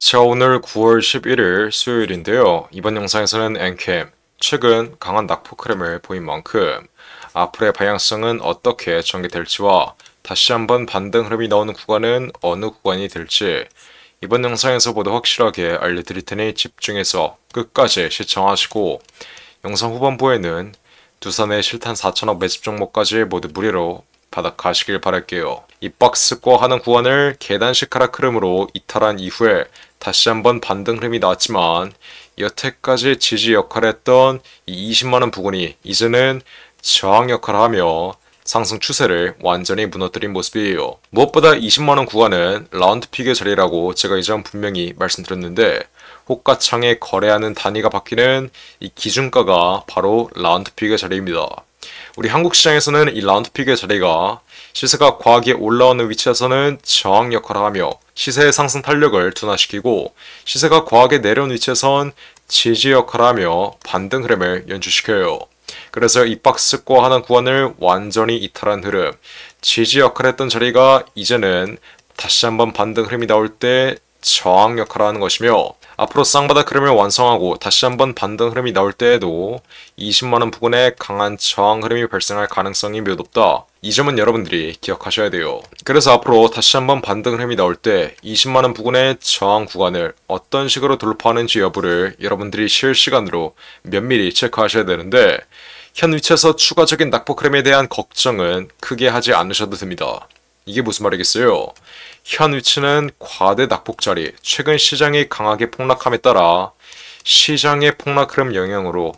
자, 오늘 9월 11일 수요일인데요. 이번 영상에서는 엔캠, 최근 강한 낙폭 흐름을 보인 만큼 앞으로의 방향성은 어떻게 전개될지와 다시 한번 반등 흐름이 나오는 구간은 어느 구간이 될지 이번 영상에서 모두 확실하게 알려드릴 테니 집중해서 끝까지 시청하시고 영상 후반부에는 두산의 실탄 4천억 매집 종목까지 모두 무료로 받아가시길 바랄게요. 이 박스권 하는 구간을 계단식 하락 흐름으로 이탈한 이후에 다시 한번 반등 흐름이 나왔지만 여태까지 지지 역할을 했던 이 20만원 부근이 이제는 저항 역할을 하며 상승 추세를 완전히 무너뜨린 모습이에요. 무엇보다 20만원 구간은 라운드 픽의 자리라고 제가 이전 분명히 말씀드렸는데 호가창에 거래하는 단위가 바뀌는 이 기준가가 바로 라운드 픽의 자리입니다. 우리 한국 시장에서는 이 라운드 픽의 자리가 시세가 과하게 올라오는 위치에서는 저항 역할을 하며 시세의 상승 탄력을 둔화시키고 시세가 과하게 내려온 위치에선 지지 역할을 하며 반등 흐름을 연출시켜요. 그래서 이 박스권 하는 구간을 완전히 이탈한 흐름, 지지 역할을 했던 자리가 이제는 다시 한번 반등 흐름이 나올 때 저항 역할을 하는 것이며 앞으로 쌍바닥 흐름을 완성하고 다시 한번 반등 흐름이 나올 때에도 20만원 부근에 강한 저항 흐름이 발생할 가능성이 매우 높다. 이 점은 여러분들이 기억하셔야 돼요. 그래서 앞으로 다시 한번 반등 흐름이 나올 때 20만원 부근의 저항 구간을 어떤 식으로 돌파하는지 여부를 여러분들이 실시간으로 면밀히 체크하셔야 되는데 현 위치에서 추가적인 낙폭 흐름에 대한 걱정은 크게 하지 않으셔도 됩니다. 이게 무슨 말이겠어요? 현 위치는 과대 낙폭 자리, 최근 시장이 강하게 폭락함에 따라 시장의 폭락 흐름 영향으로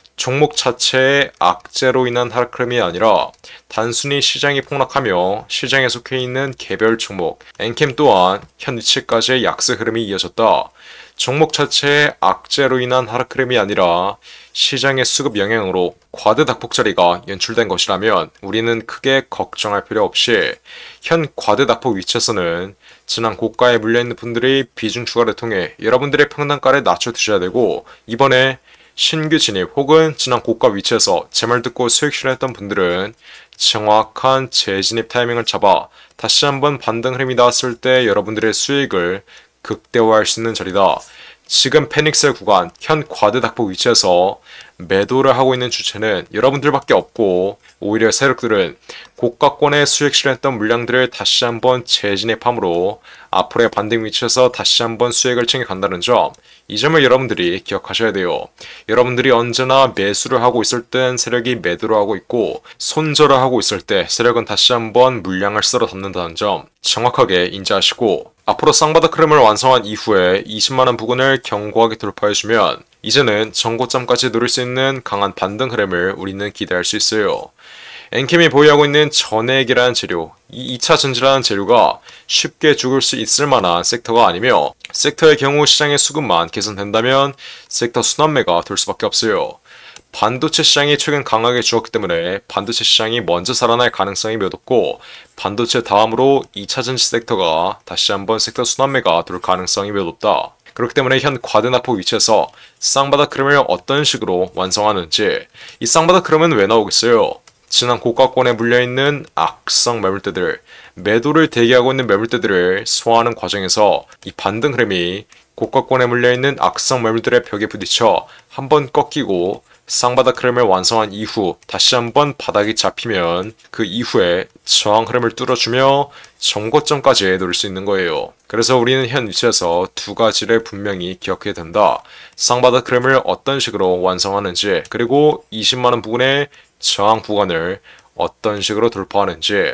종목 자체의 악재로 인한 하락 흐름이 아니라 단순히 시장이 폭락하며 시장에 속해 있는 개별 종목, 엔캠 또한 현 위치까지의 약세 흐름이 이어졌다. 종목 자체의 악재로 인한 하락 흐름이 아니라 시장의 수급 영향으로 과대 낙폭 자리가 연출된 것이라면 우리는 크게 걱정할 필요 없이 현 과대 낙폭 위치에서는 지난 고가에 물려있는 분들이 비중 추가를 통해 여러분들의 평단가를 낮춰두셔야 되고 이번에 신규 진입 혹은 지난 고가 위치에서 제 말 듣고 수익 실현했던 분들은 정확한 재진입 타이밍을 잡아 다시 한번 반등 흐름이 나왔을 때 여러분들의 수익을 극대화할 수 있는 자리다. 지금 패닉셀 구간, 현 과대 낙폭 위치에서 매도를 하고 있는 주체는 여러분들밖에 없고 오히려 세력들은 고가권에 수익 실현했던 물량들을 다시 한번 재진입함으로 앞으로의 반등 위치에서 다시 한번 수익을 챙겨간다는 점, 이 점을 여러분들이 기억하셔야 돼요. 여러분들이 언제나 매수를 하고 있을 땐 세력이 매도를 하고 있고 손절을 하고 있을 때 세력은 다시 한번 물량을 쓸어 담는다는 점 정확하게 인지하시고 앞으로 쌍바닥 흐름을 완성한 이후에 20만원 부근을 견고하게 돌파해주면 이제는 전고점까지 노릴 수 있는 강한 반등 흐름을 우리는 기대할 수 있어요. 엔캠이 보유하고 있는 전액이라는 재료, 이 2차 전지라는 재료가 쉽게 죽을 수 있을 만한 섹터가 아니며 섹터의 경우 시장의 수급만 개선된다면 섹터 순환매가 될 수밖에 없어요. 반도체 시장이 최근 강하게 죽었기 때문에 반도체 시장이 먼저 살아날 가능성이 매우 높고 반도체 다음으로 2차 전지 섹터가 다시 한번 섹터 순환매가 될 가능성이 매우 높다. 그렇기 때문에 현 과대 낙폭 위치에서 쌍바닥 흐름을 어떤 식으로 완성하는지 이 쌍바닥 흐름은 왜 나오겠어요? 지난 고가권에 물려있는 악성 매물대들, 매도를 대기하고 있는 매물대들을 소화하는 과정에서 이 반등 흐름이 고가권에 물려있는 악성 매물들의 벽에 부딪혀 한번 꺾이고 쌍바닥 흐름을 완성한 이후 다시 한번 바닥이 잡히면 그 이후에 저항 흐름을 뚫어주며 정고점까지 노릴 수 있는 거예요. 그래서 우리는 현 위치에서 두 가지를 분명히 기억해야 된다. 쌍바닥 흐름을 어떤 식으로 완성하는지 그리고 20만원 부근의 저항 구간을 어떤 식으로 돌파하는지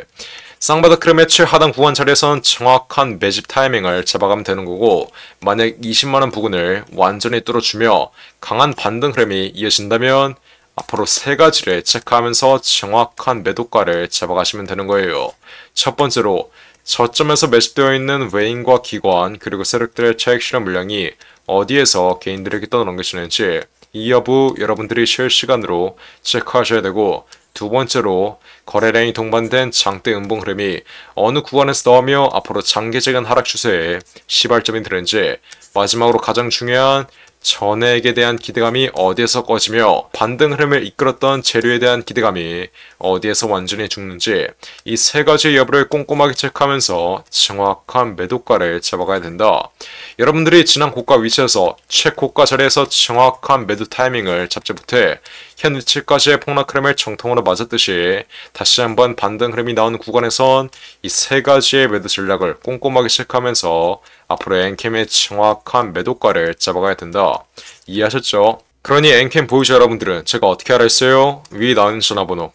쌍바닥 흐름의 최하단 구간 자리에선 정확한 매집 타이밍을 잡아가면 되는 거고 만약 20만원 부근을 완전히 뚫어주며 강한 반등 흐름이 이어진다면 앞으로 세 가지를 체크하면서 정확한 매도가를 잡아가시면 되는 거예요. 첫 번째로 저점에서 매집되어 있는 외인과 기관 그리고 세력들의 차익 실현 물량이 어디에서 개인들에게 떠넘겨지는지 이 여부 여러분들이 실시간으로 체크하셔야 되고 두 번째로 거래량이 동반된 장대 음봉 흐름이 어느 구간에서 나오며 앞으로 장기적인 하락 추세에 시발점이 되는지 마지막으로 가장 중요한 전액에 대한 기대감이 어디에서 꺼지며 반등 흐름을 이끌었던 재료에 대한 기대감이 어디에서 완전히 죽는지 이 세 가지 여부를 꼼꼼하게 체크하면서 정확한 매도가를 잡아가야 된다. 여러분들이 지난 고가 위치에서 최고가 자리에서 정확한 매도 타이밍을 잡지 못해 현 위치까지의 폭락 흐름을 정통으로 맞았듯이 다시 한번 반등 흐름이 나온 구간에선 이 세 가지의 매도 전략을 꼼꼼하게 체크하면서 앞으로 엔캠의 정확한 매도가를 잡아가야 된다. 이해하셨죠? 그러니 엔캠 보유자 여러분들은 제가 어떻게 하라 했어요? 위에 나오는 전화번호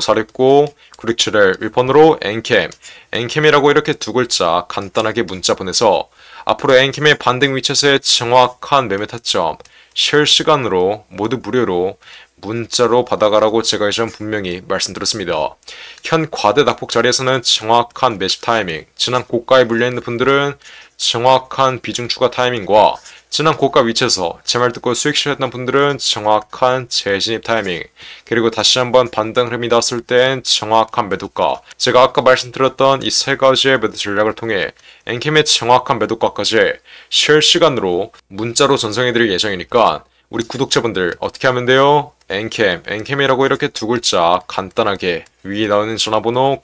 010-469-9671 1번으로 엔캠이라고 이렇게 두 글자 간단하게 문자 보내서 앞으로 엔캠의 반등 위치에서의 정확한 매매 타점 실시간으로 모두 무료로 문자로 받아가라고 제가 이전 분명히 말씀드렸습니다. 현 과대 낙폭 자리에서는 정확한 매집 타이밍, 지난 고가에 물려있는 분들은 정확한 비중 추가 타이밍과 지난 고가 위치에서 제 말 듣고 수익 실현했던 분들은 정확한 재진입 타이밍, 그리고 다시 한번 반등 흐름이 나왔을 땐 정확한 매도가, 제가 아까 말씀드렸던 이 세 가지의 매도 전략을 통해 엔캠의 정확한 매도가까지 실시간으로 문자로 전송해드릴 예정이니까 우리 구독자분들 어떻게 하면 돼요? 엔캠이라고 이렇게 두 글자 간단하게 위에 나오는 전화번호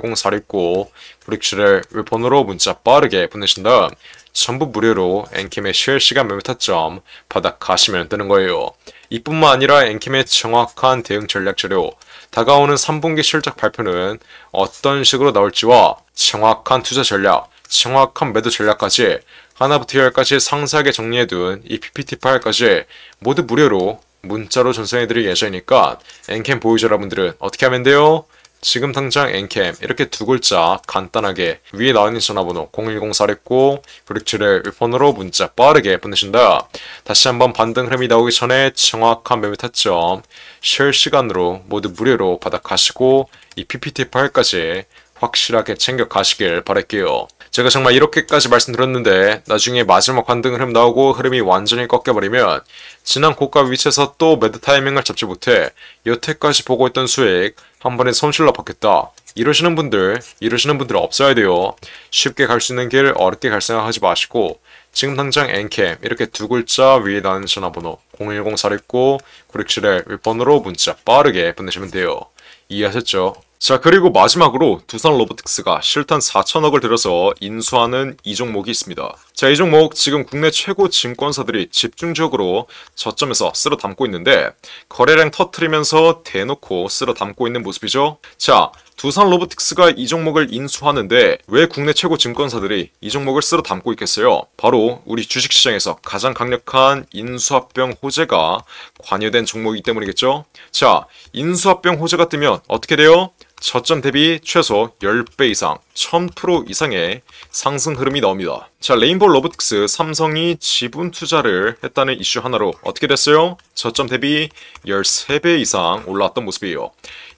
010-469-9671 1번으로 문자 빠르게 보내신 다음 전부 무료로 엔캠의 실시간 매매 타점 받아 가시면 되는 거예요. 이뿐만 아니라 엔캠의 정확한 대응 전략 자료, 다가오는 3분기 실적 발표는 어떤 식으로 나올지와 정확한 투자 전략, 정확한 매도 전략까지 하나부터 열까지 상세하게 정리해둔 이 PPT 파일까지 모두 무료로 문자로 전송해드릴 예정이니까 엔캠 보유자 여러분들은 어떻게 하면 돼요? 지금 당장 엔캠 이렇게 두 글자 간단하게 위에 나와있는 전화번호 010-469-9671 1번으로 문자 빠르게 보내신다. 다시 한번 반등 흐름이 나오기 전에 정확한 매매 타점 실시간으로 모두 무료로 받아 가시고 이 PPT 파일까지 확실하게 챙겨 가시길 바랄게요. 제가 정말 이렇게까지 말씀드렸는데 나중에 마지막 반등 흐름 나오고 흐름이 완전히 꺾여버리면 지난 고가 위치에서 또 매도 타이밍을 잡지 못해 여태까지 보고 있던 수익 한 번에 손실로 받겠다. 이러시는 분들 없어야 돼요. 쉽게 갈 수 있는 길 어렵게 갈 생각하지 마시고 지금 당장 엔캠 이렇게 두 글자 위에 나오는 전화번호 010-469-9671 1번으로 문자 빠르게 보내시면 돼요. 이해하셨죠? 자, 그리고 마지막으로 두산 로보틱스가 실탄 4천억을 들여서 인수하는 이 종목이 있습니다. 자, 이 종목 지금 국내 최고 증권사들이 집중적으로 저점에서 쓸어 담고 있는데 거래량 터트리면서 대놓고 쓸어 담고 있는 모습이죠. 자, 두산 로보틱스가 이 종목을 인수하는데 왜 국내 최고 증권사들이 이 종목을 쓸어 담고 있겠어요? 바로 우리 주식시장에서 가장 강력한 인수합병 호재가 관여된 종목이기 때문이겠죠. 자, 인수합병 호재가 뜨면 어떻게 돼요? 저점 대비 최소 10배 이상, 1000% 이상의 상승 흐름이 나옵니다. 자, 레인보우 로보틱스, 삼성이 지분 투자를 했다는 이슈 하나로 어떻게 됐어요? 저점 대비 13배 이상 올라왔던 모습이에요.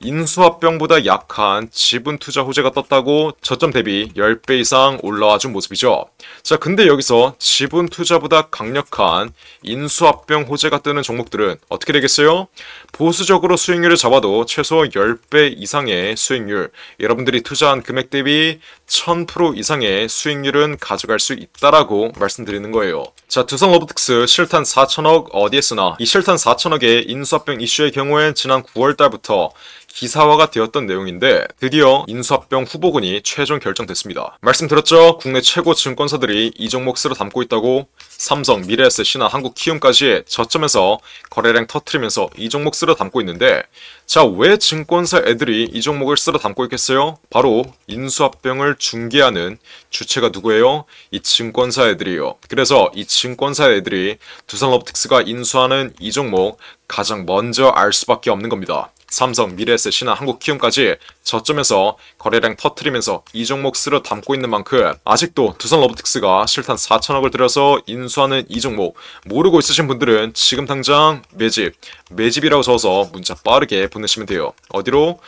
인수합병보다 약한 지분 투자 호재가 떴다고 저점 대비 10배 이상 올라와준 모습이죠. 자, 근데 여기서 지분 투자보다 강력한 인수합병 호재가 뜨는 종목들은 어떻게 되겠어요? 보수적으로 수익률을 잡아도 최소 10배 이상의 수익률, 여러분들이 투자한 금액 대비 1000% 이상의 수익률은 가져갈 수 있다라고 말씀드리는 거예요. 자, 두산 로보틱스 실탄 4천억 어디에 쓰나? 이 실탄 4천억의 인수합병 이슈의 경우엔 지난 9월달부터 기사화가 되었던 내용인데 드디어 인수합병 후보군이 최종 결정됐습니다. 말씀드렸죠? 국내 최고 증권사들이 이 종목 쓸어 담고 있다고. 삼성, 미래에셋, 신한, 한국키움까지 저점에서 거래량 터트리면서 이 종목 쓸어 담고 있는데 자, 왜 증권사 애들이 이 종목을 쓸어 담고 있겠어요? 바로 인수합병을 중개하는 주체가 누구예요? 이 증권사 애들이에요. 그래서 이 증권사 애들이 두산 로보틱스가 인수하는 이 종목 가장 먼저 알 수밖에 없는 겁니다. 삼성, 미래에셋, 신한, 한국키움까지 저점에서 거래량 터트리면서 이 종목 쓸어 담고 있는 만큼 아직도 두산 로보틱스가 실탄 4천억을 들여서 인수하는 이 종목 모르고 있으신 분들은 지금 당장 매집이라고 적어서 문자 빠르게 보내시면 돼요. 어디로?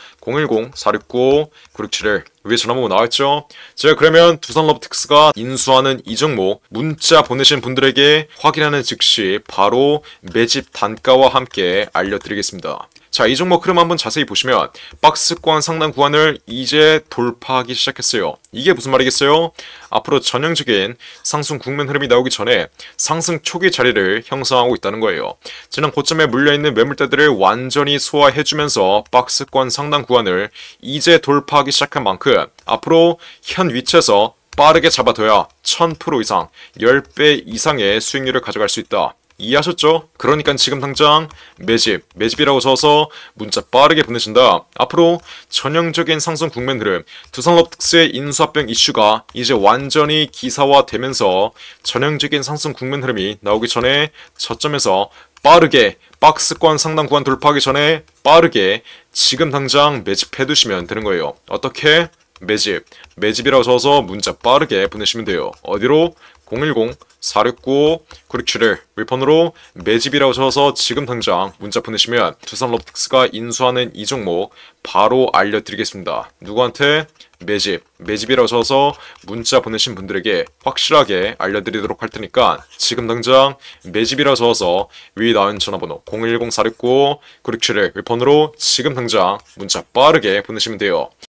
010-469-9671 위에 전화번호 나와있죠? 제가 그러면 두산 로보틱스가 인수하는 이 종목 문자 보내신 분들에게 확인하는 즉시 바로 매집 단가와 함께 알려드리겠습니다. 자, 이 종목 흐름 한번 자세히 보시면 박스권 상단 상단 구간을 이제 돌파하기 시작했어요. 이게 무슨 말이겠어요? 앞으로 전형적인 상승 국면 흐름이 나오기 전에 상승 초기 자리를 형성하고 있다는 거예요. 지난 고점에 물려있는 매물대들을 완전히 소화해주면서 박스권 상단 구간을 이제 돌파하기 시작한 만큼 앞으로 현 위치에서 빠르게 잡아둬야 1000% 이상, 10배 이상의 수익률을 가져갈 수 있다. 이해하셨죠? 그러니까 지금 당장 매집이라고 써서 문자 빠르게 보내신다. 앞으로 전형적인 상승 국면 흐름, 두산로직스의 인수합병 이슈가 이제 완전히 기사화되면서 전형적인 상승 국면 흐름이 나오기 전에 저점에서 빠르게 박스권 상단 구간 돌파하기 전에 빠르게 지금 당장 매집해두시면 되는 거예요. 어떻게? 매집이라고 써서 문자 빠르게 보내시면 돼요. 어디로? 010-469-9671 윌폰으로 매집이라고 적어서 지금 당장 문자 보내시면 두산로직스가 인수하는 이 종목 바로 알려드리겠습니다. 누구한테? 매집이라고 적어서 문자 보내신 분들에게 확실하게 알려드리도록 할 테니까 지금 당장 매집이라고 적어서 위에 나온 전화번호 010-469-9671 윌폰으로 지금 당장 문자 빠르게 보내시면 돼요.